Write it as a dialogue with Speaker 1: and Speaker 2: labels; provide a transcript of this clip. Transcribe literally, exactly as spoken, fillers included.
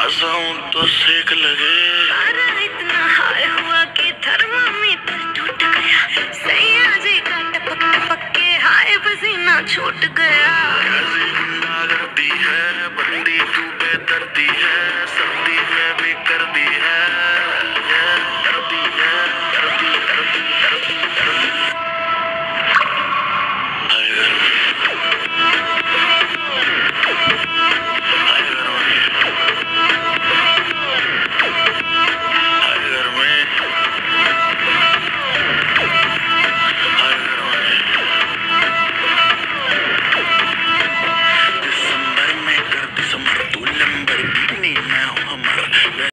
Speaker 1: पास आऊं तो सेक लगे।
Speaker 2: पारा इतना हाई हुआ कि थर्मामीटर टूट गया। सैया जी का टपक टपक के हाय पसीना छूट गया।
Speaker 1: ऐसी गुंडागर्दी है